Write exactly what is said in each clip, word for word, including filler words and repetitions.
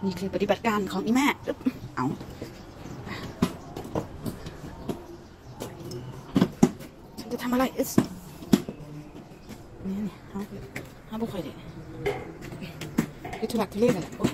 นี่คือปฏิบัติการของอีแม่เอาฉันจะทำอะไรเอสนี่นี่ฮะฮะบุคคลเลยคือทุลักทุเลอะไรโอ้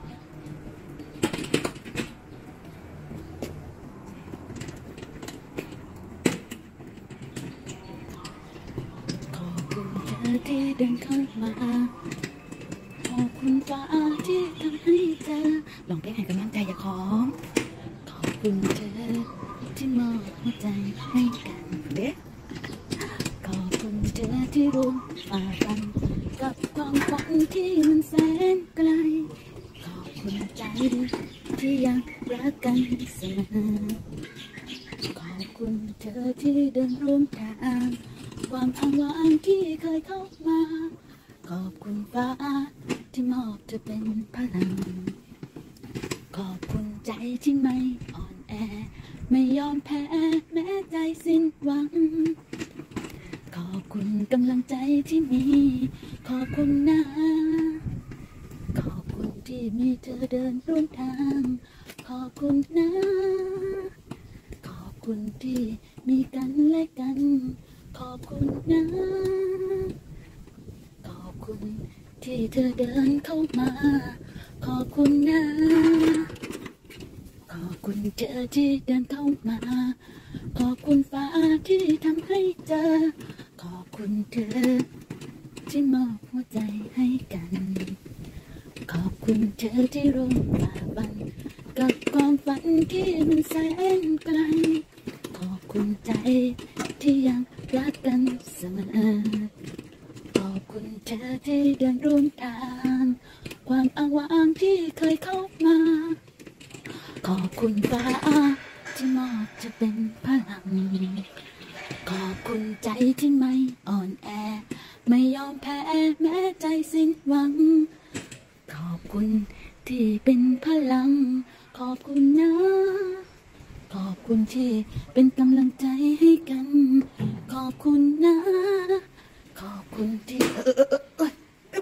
ขอบคุณเธอที่เดินเข้ามาขอบคุณฟ้าที่ทำให้เธอลองเพลงให้กำลังใจอย่าขอขอบคุณเธอที่มอบหัวใจให้กันเด็กขอบคุณเธอที่ร่วมฝ่าฟันกับความฝันที่มันแสนไกลขอบคุณใจที่ยังรักกันเสมอขอบคุณเธอที่เดินร่วมทางความอ้างว้างที่เคยเข้ามาขอบคุณฟ้าที่มอบเธอเป็นพลังขอบคุณใจที่ไม่อ่อนแอไม่ยอมแพ้แม้ใจสิ้นหวังขอบคุณกำลังใจที่มีขอบคุณนะขอบคุณที่มีเธอเดินร่วมทางขอบคุณนะขอบคุณที่มีกันและกันขอบคุณนะขอบคุณที่เธอเดินเข้ามาขอบคุณนะขอบคุณเธอที่เดินเข้ามาขอบคุณฟ้าที่ทำให้เจอขอบคุณเธอที่มอบหัวใจให้กันขอบคุณเธอที่ร่วมฝ่าฟันกับความฝันที่มันแสนไกลขอบคุณใจที่ยังรักกันเสมอขอบคุณเธอที่เดินร่วมทางความอ้างว้างที่เคยเข้ามาขอบคุณฟ้าที่มอบจะเป็นพลังขอบคุณใจที่ไม่อ่อนแอไม่ยอมแพ้แม้ใจสิ้นหวังขอบคุณที่เป็นพลังขอบคุณนะขอบคุณที่เป็นกำลังใจให้กันขอบคุณนะขอบคุณที่เออเออ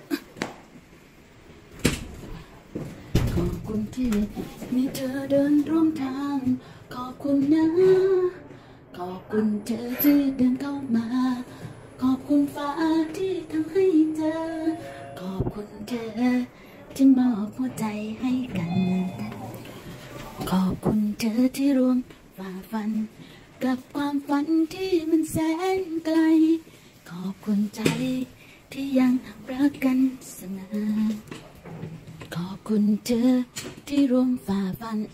ขอบคุณที่มีเธอเดินร่วมทางขอบคุณนะขอบคุณเธอที่เดินเข้ามาขอบคุณฟ้าที่ทำให้เจอขอบคุณเธอที่มอบหัวใจให้กันขอบคุณเธอที่ร่วมฝ่าฟันกับความฝันที่มันแสนไกลขอบคุณใจที่ยังรักกันเสมอขอบคุณเธอที่ร่วมฝ่าฟัน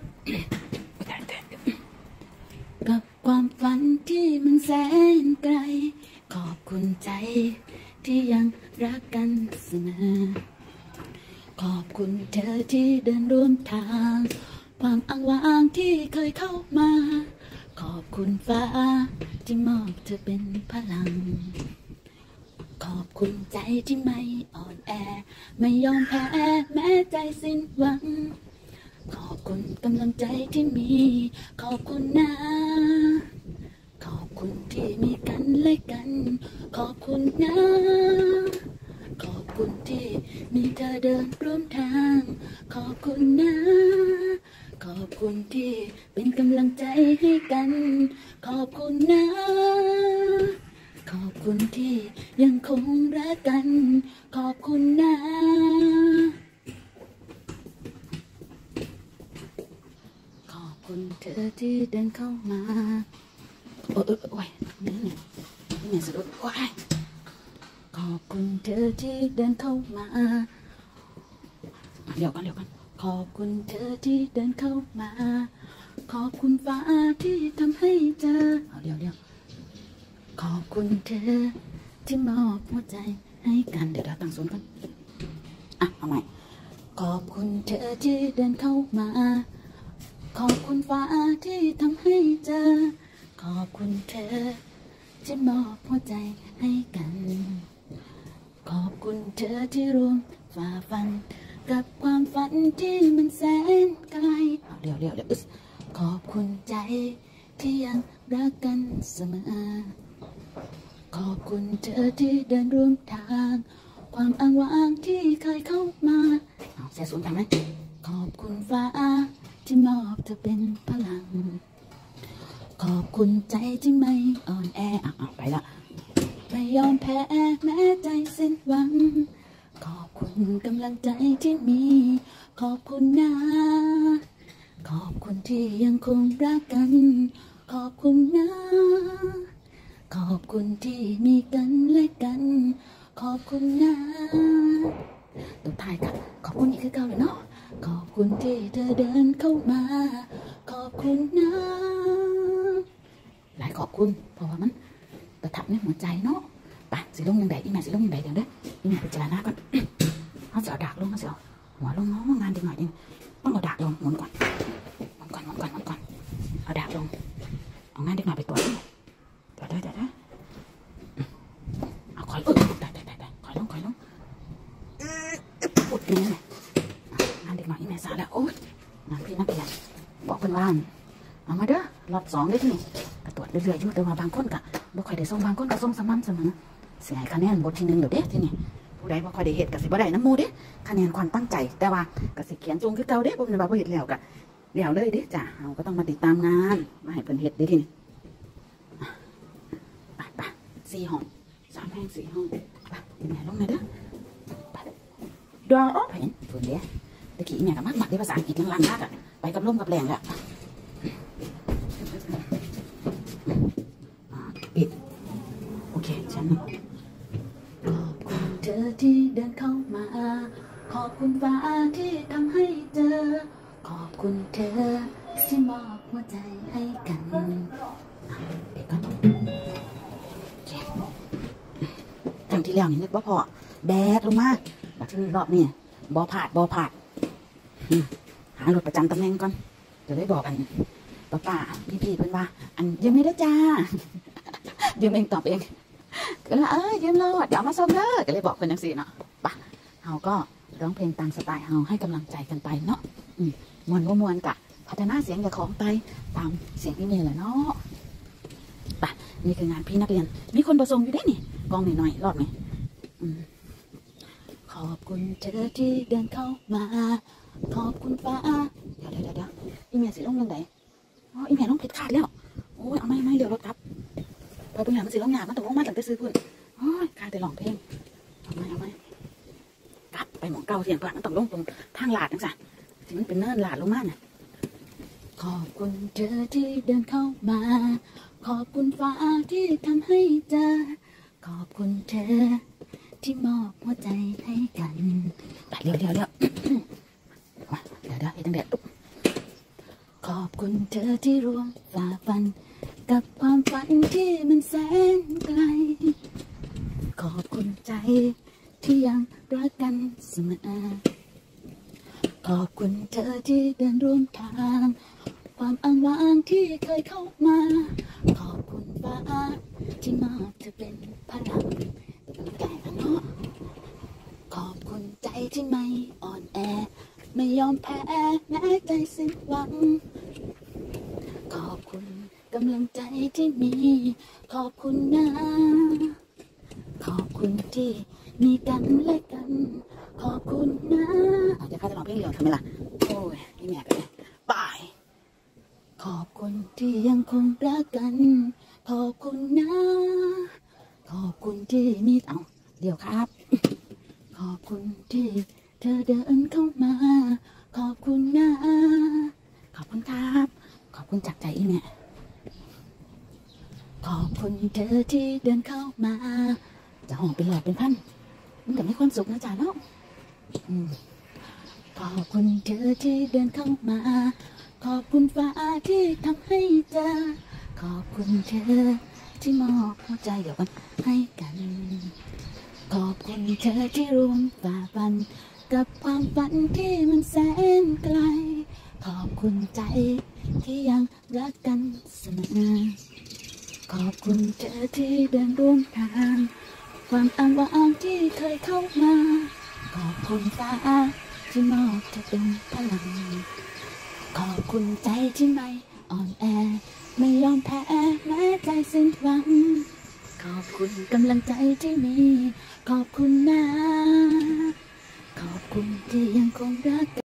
กับความฝันที่มันแสนไกลขอบคุณใจที่ยังรักกันเสมอขอบคุณเธอที่เดินร่วมทางความอ้างว้างที่เคยเข้ามาขอบคุณฟ้าที่มอบเธอเป็นพลังขอบคุณใจที่ไม่อ่อนแอไม่ยอมแพ้แม้ใจสิ้นหวังขอบคุณกำลังใจที่มีขอบคุณนะขอบคุณที่มีกันและกันขอบคุณนะขอบคุณที่มีเธอเดินร่วมทางขอบคุณนะขอบคุณที่เป็นกำลังใจให้กันขอบคุณนะขอบคุณที่ยังคงรักกันขอบคุณนะขอบคุณเธอที่เดินเข้ามาโอ้ยโอ้ยนี่นี่นี่สะดุดโอ้ยขอบคุณเธอที่เดินเข้ามาเดี๋ยวกันเดี๋ยวกันขอบคุณเธอที่เดินเข้ามาขอบคุณฟ้าที่ทำให้เจอเอาเดี๋ยวเดี๋ยวขอบคุณเธอที่มอบหัวใจให้กันเดี๋ยวเราตั้งศูนย์กันอ่ะเอาใหม่ขอบคุณเธอที่เดินเข้ามาขอบคุณฟ้าที่ทำให้เจอขอบคุณเธอที่มอบหัวใจให้กันขอบคุณเธอที่ร่วมฝ่าฟันกับความฝันที่มันแสนไกลเดี๋ยวเดี๋ยวเดี๋ยวขอบคุณใจที่ยังรักกันเสมอขอบคุณเธอที่เดินร่วมทางความอ้างว้างที่เคยเข้ามาเอาเสียสูญจำไหมขอบคุณฟ้าที่มอบเธอเป็นพลังขอบคุณใจที่ไม่อ่อนแออ่ะไปละไม่ยอมแพ้แม้ใจสิ้นหวังขอบคุณกำลังใจที่มีขอบคุณนะขอบคุณที่ยังคงรักกันขอบคุณนะขอบคุณที่มีกันและกันขอบคุณนะตบท้ายค่ะขอบคุณอีกคือเก่าเลยเนาะขอบคุณที่เธอเดินเข้ามาขอบคุณนะหลายขอบคุณเพราะว่ามันประทับในหัวใจเนาะไปสิลงยังไงอีแม่สิลงยังไงเดี๋ยวเด้ออีแม่พิจารณาก่อนเขาจะเอาดากลงเขาจะเอาหัวลงเนาะงานดีหน่อยนึงต้องเอาดากลงหมุนก่อนหมุนก่อนหมุนก่อนหมุนก่อนเอาดากลงเอางานดีหน่อยไปตัวเดี๋ยวเด้อเดี๋ยวเด้อเอาคอยเออได้ได้ได้คอยลงคอยลงอุดนี่งานดีหน่อยอีแม่สาแล้วโอ๊ยงานพี่นักเรียนบอกเพื่อนว่าเอามาเด้อรอบสองได้ที่นี่กระตรวจเรื่อยๆอยู่แต่ว่าบางคนกะบ่ค่อยได้ส่งบางคนก็ส่งสม่ำเสมอเสียคะแนนบทที่หนึ่งเดี๋ยวเด้ที่นี่ผู้ใดบ่ค่อยได้เฮ็ดกะสิบ่ได้น้ำมูเด้คะแนนความตั้งใจแต่ว่ากะสิเขียนจงคือเก่าเด้บ่เป็นว่าบ่เฮ็ดแล้วกะแล้วเลยเด้จ้ะเราก็ต้องมาติดตามงานมาให้เพิ่นเฮ็ดเด้ที่นี่ไปไปสี่ห้องสามแห่งสี่ห้องไปแม่ลงหน่อยเด้อไปดอเห็นเพิ่นเด้ตะกี้แม่ก็มักมักได้ภาษาอังกฤษลังๆมากอ่ะไปกับลมกับแรงแล้วปิดโอเคฉันขอบคุณเธอที่เดินเข้ามาขอบคุณฟ้าที่ทำให้เจอขอบคุณเธอที่มอบหัวใจให้กันเด็กก่อนเจ็บครั้งที่แล้วนี่นึกว่าพอแดดลงมากแบบที่รอบนี้บอผาดบอผาดหารถประจำตำแหน่งก่อนจะได้บอกกันป้าป้าพี่พี่เพื่อนว่าอันยังไม่ได้จ้ายืมเองตอบเองก็เลยเอ้ยยืมรถเดี๋ยวมาส่งเด้อก็เลยบอกคนจังสี่เนาะปะเฮาก็ร้องเพลงตามสไตล์เฮาให้กำลังใจกันไปเนาะมวนว่ามวนกะพัฒนาเสียงกับของไปตามเสียงที่มีแหละเนาะปะนี่คืองานพี่นักเรียนมีคนประสงค์อยู่ได้นี่กองหน่อยๆรอบนี้ขอบคุณเธอที่เดินเข้ามาขอบคุณฟ้าเดี๋ยวเดี๋ยวเดี๋ยวอีเมลสิลงยังไงอ๋ออีเมลลงผิดขาดแล้วโอ้ยเอาไม่ไม่เดี๋ยวรถครับพอไปหามันสิลงยามันต้องลงมาตั้งแต่ซื้อพื้นโอ้ยขาดแต่หลองเพลงเอาไม่เอาไม่กลับไปหมองเก่าเสียงผ่านมันต้องลงตรงทางหลาดจังสันที่มันเป็นเนินหลาดลงมาน่ะขอบคุณเธอที่เดินเข้ามาขอบคุณฟ้าที่ทำให้เจอขอบคุณเธอที่มอบหัวใจให้กันไปเร็วเร็วเร็วเดี๋ยวเดี๋ยวให้ตั้งแต่ขอบคุณเธอที่ร่วมฝ่าฟันกับความฝันที่มันแสนไกลขอบคุณใจที่ยังรักกันเสมอขอบคุณเธอที่เดินร่วมทางความอ้างว้างที่เคยเข้ามาขอบคุณฟ้าที่มอบเธอเป็นพลังเป็นกำลังใจกันเนาะขอบคุณใจที่ไม่อ่อนแอไม่ยอมแพ้แม้ใจสิ้นหวังขอบคุณกำลังใจที่มีขอบคุณนะขอบคุณที่มีกันและกันขอบคุณนะเอาจะข้าจะร้องเพลงเดียวทำไมล่ะโอ้ยพี่แม่กันเลยบายขอบคุณที่ยังคงรักกันขอบคุณนะขอบคุณที่มีเอาเดี๋ยวครับขอบคุณที่เธอเดินเข้ามาขอบคุณนะขอบคุณครับขอบคุณจากใจอีแม่ขอบคุณเธอที่เดินเข้ามาจะห้องเป็นหลอดเป็นพันมันกับมีความสุขนะจ๊ะเนาะขอบคุณเธอที่เดินเข้ามาขอบคุณฟ้าที่ทำให้เจอขอบคุณเธอที่มอบหัวใจเดี๋ยวกันให้กันขอบคุณเธอที่ร่วมฝ่าฟันกับความฝันที่มันแสนไกลขอบคุณใจที่ยังรักกันเสมอขอบคุณเธอที่เดินร่วมทางความอ้างว้างที่เคยเข้ามาขอบคุณฟ้าที่มอบเธอเป็นพลังขอบคุณใจที่ไม่อ่อนแอไม่ยอมแพ้แม้ใจสิ้นหวังขอบคุณกำลังใจที่มีขอบคุณนะขอบคุณที่ยังคงรัก